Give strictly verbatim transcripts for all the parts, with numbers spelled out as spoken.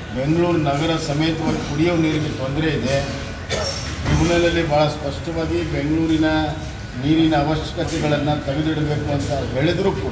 ಬೆಂಗಳೂರು ನಗರ ಸಮೇತವಾಗಿ ಕುಡಿಯುವ ನೀರಿಗೆ ತೊಂದರೆ ಇದೆ. ಟ್ರಿಬ್ಯುನಲಲ್ಲಿ ಭಾಳ ಸ್ಪಷ್ಟವಾಗಿ ಬೆಂಗಳೂರಿನ ನೀರಿನ ಅವಶ್ಯಕತೆಗಳನ್ನು ತೆಗೆದಿಡಬೇಕು ಅಂತ ಹೇಳಿದರೂ ಕೂಡ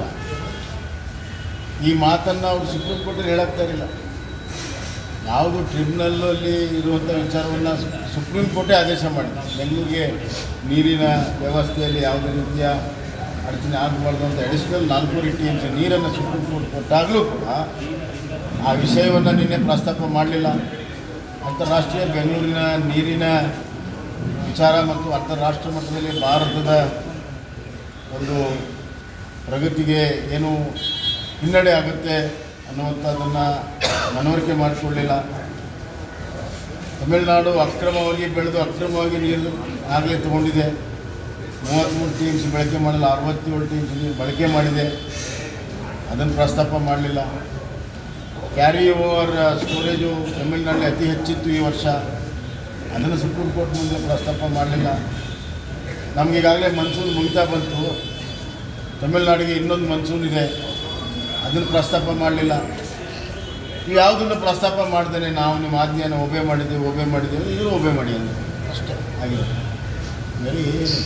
ಈ ಮಾತನ್ನು ಅವರು ಸುಪ್ರೀಂ ಕೋರ್ಟಲ್ಲಿ ಹೇಳಾಗ್ತಾ ಇರಲಿಲ್ಲ. ಯಾವುದು ಟ್ರಿಬ್ಯುನಲಲ್ಲಿ ಇರುವಂಥ ವಿಚಾರವನ್ನು ಸುಪ್ರೀಂ ಕೋರ್ಟೇ ಆದೇಶ ಮಾಡಿದೆ. ಬೆಂಗಳೂರಿಗೆ ನೀರಿನ ವ್ಯವಸ್ಥೆಯಲ್ಲಿ ಯಾವುದೇ ರೀತಿಯ ಅಡಚಣೆ ಆಗಬಾರ್ದು ಅಂತ ಅಡಿಷನಲ್ ನಾಲ್ಕೂವರೆ ಟಿ ಎಮ್ ಸಿ ನೀರನ್ನು ಸುಪ್ರೀಂ ಕೋರ್ಟ್ ಕೊಟ್ಟಾಗಲೂ ಕೂಡ ಆ ವಿಷಯವನ್ನು ನಿನ್ನೆ ಪ್ರಸ್ತಾಪ ಮಾಡಲಿಲ್ಲ. ಅಂತಾರಾಷ್ಟ್ರೀಯ ಬೆಂಗಳೂರಿನ ನೀರಿನ ವಿಚಾರ ಮತ್ತು ಅಂತಾರಾಷ್ಟ್ರೀಯ ಮಟ್ಟದಲ್ಲಿ ಭಾರತದ ಒಂದು ಪ್ರಗತಿಗೆ ಏನು ಹಿನ್ನಡೆ ಆಗುತ್ತೆ ಅನ್ನುವಂಥದ್ದನ್ನು ಮನವರಿಕೆ ಮಾಡಿಕೊಳ್ಳಲಿಲ್ಲ. ತಮಿಳುನಾಡು ಅಕ್ರಮವಾಗಿ ಬೆಳೆದು ಅಕ್ರಮವಾಗಿ ನೀರು ಆಗಲೇ ತಗೊಂಡಿದೆ. ಮೂವತ್ತ್ಮೂರು ಟಿ ಎಮ್ ಸಿ ಬಳಕೆ ಮಾಡಲ್ಲ, ಅರವತ್ತೇಳು ಟಿ ಎಮ್ ಸಿ ನೀರು ಬಳಕೆ ಮಾಡಿದೆ. ಅದನ್ನು ಪ್ರಸ್ತಾಪ ಮಾಡಲಿಲ್ಲ. ಕ್ಯಾರಿ ಓವರ್ ಸ್ಟೋರೇಜು ತಮಿಳುನಾಡಲ್ಲಿ ಅತಿ ಹೆಚ್ಚಿತ್ತು ಈ ವರ್ಷ. ಅದನ್ನು ಸುಪ್ರೀಂ ಕೋರ್ಟ್ ಮುಂದೆ ಪ್ರಸ್ತಾಪ ಮಾಡಲಿಲ್ಲ. ನಮಗೀಗಾಗಲೇ ಮನ್ಸೂನ್ ಮುಗಿತಾ ಬಂತು. ತಮಿಳುನಾಡಿಗೆ ಇನ್ನೊಂದು ಮನ್ಸೂನ್ ಇದೆ, ಅದನ್ನು ಪ್ರಸ್ತಾಪ ಮಾಡಲಿಲ್ಲ. ನೀವು ಯಾವುದನ್ನು ಪ್ರಸ್ತಾಪ ಮಾಡ್ದೇನೆ ನಾವು ನಿಮ್ಮ ಆಜ್ಞೆಯನ್ನು ಒಬೆ ಮಾಡಿದ್ದೀವಿ ಒಬೆ ಮಾಡಿದ್ದೀವಿ ಇವರು ಒಬೆ ಮಾಡಿ ಅಂತ ಅಷ್ಟೇ ಆಗಿದೆ. ಬೇರೆ ಏನು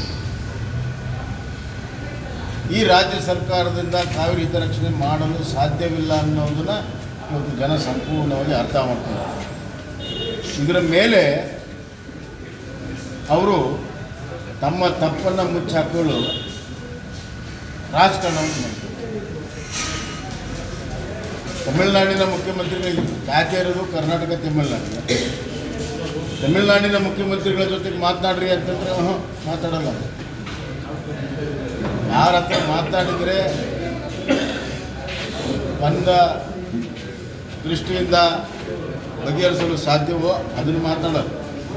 ಈ ರಾಜ್ಯ ಸರ್ಕಾರದಿಂದ ಕಾವೇರಿ ಹಿತರಕ್ಷಣೆ ಮಾಡಲು ಸಾಧ್ಯವಿಲ್ಲ ಅನ್ನೋದನ್ನು ಇವತ್ತು ಜನ ಸಂಪೂರ್ಣವಾಗಿ ಅರ್ಥ ಮಾಡ್ತಾರೆ. ಇದರ ಮೇಲೆ ಅವರು ತಮ್ಮ ತಪ್ಪನ್ನು ಮುಚ್ಚಾಕಲು ರಾಜಕಾರಣವನ್ನು ಮಾಡ್ತಾರೆ. ತಮಿಳುನಾಡಿನ ಮುಖ್ಯಮಂತ್ರಿಗಳಿಗೆ ಯಾಕೆ ಇರೋದು ಕರ್ನಾಟಕ ತಮಿಳುನಾಡಿನ ತಮಿಳುನಾಡಿನ ಮುಖ್ಯಮಂತ್ರಿಗಳ ಜೊತೆಗೆ ಮಾತನಾಡ್ರಿ ಅಂತಂದರೆ ಹ್ಞೂ ಮಾತಾಡಲ್ಲ. ಯಾರ ಹತ್ರ ಮಾತಾಡಿದರೆ ಬಂದ ದೃಷ್ಟಿಯಿಂದ ಬಗೆಹರಿಸಲು ಸಾಧ್ಯವೋ ಅದನ್ನು ಮಾತಾಡೋದು.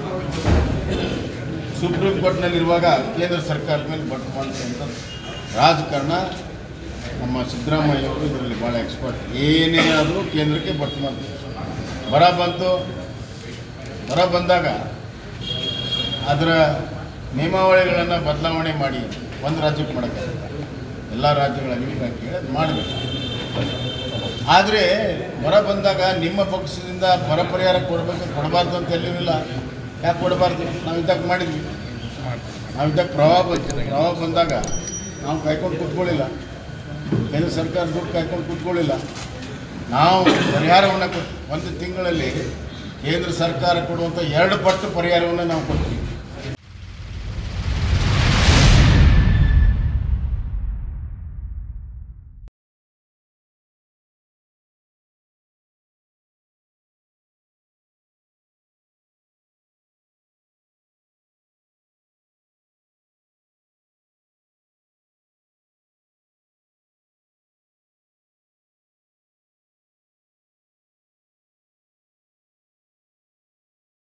ಸುಪ್ರೀಂ ಕೋರ್ಟ್ನಲ್ಲಿರುವಾಗ ಕೇಂದ್ರ ಸರ್ಕಾರದ ಮೇಲೆ ಬಟ್ಟು ಮಾಡುವಂಥ ರಾಜಕಾರಣ ನಮ್ಮ ಸಿದ್ದರಾಮಯ್ಯವರು ಇದರಲ್ಲಿ ಭಾಳ ಎಕ್ಸ್ಪರ್ಟ್. ಏನೇ ಆದರೂ ಕೇಂದ್ರಕ್ಕೆ ಬಟ್ಟು ಮಾಡ್ತಾರೆ. ಬರ ಬಂತು, ಬರ ಬಂದಾಗ ಅದರ ನಿಯಮಾವಳಿಗಳನ್ನು ಬದಲಾವಣೆ ಮಾಡಿ ಒಂದು ರಾಜ್ಯಕ್ಕೆ ಮಾಡೋಕ್ಕಾಗಲ್ಲ, ಎಲ್ಲ ರಾಜ್ಯಗಳಲ್ಲಿ ಕೇಳಿ ಮಾಡಬೇಕು. ಆದರೆ ಬರ ಬಂದಾಗ ನಿಮ್ಮ ಪಕ್ಷದಿಂದ ಬರ ಪರಿಹಾರ ಕೊಡಬೇಕು ಕೊಡಬಾರ್ದು ಅಂತ ಎಲ್ಲಿಲ್ಲ. ಯಾಕೆ ಕೊಡಬಾರ್ದು? ನಾವು ಇದ್ದಾಗ ಮಾಡಿದ್ವಿ. ನಾವು ಇದ್ದಾಗ ಪ್ರವಾಹ ಬಂತು. ಪ್ರವಾಹ ಬಂದಾಗ ನಾವು ಕಾಯ್ಕೊಂಡು ಕೂತ್ಕೊಳ್ಳಿಲ್ಲ. ಕೇಂದ್ರ ಸರ್ಕಾರ ದುಡ್ಡು ಕಾಯ್ಕೊಂಡು ಕೂತ್ಕೊಳ್ಳಿಲ್ಲ. ನಾವು ಪರಿಹಾರವನ್ನು ಕೊಟ್ಟು ಒಂದು ತಿಂಗಳಲ್ಲಿ ಕೇಂದ್ರ ಸರ್ಕಾರ ಕೊಡುವಂಥ ಎರಡು ಪಟ್ಟು ಪರಿಹಾರವನ್ನು ನಾವು ಕೊಡ್ತೀವಿ.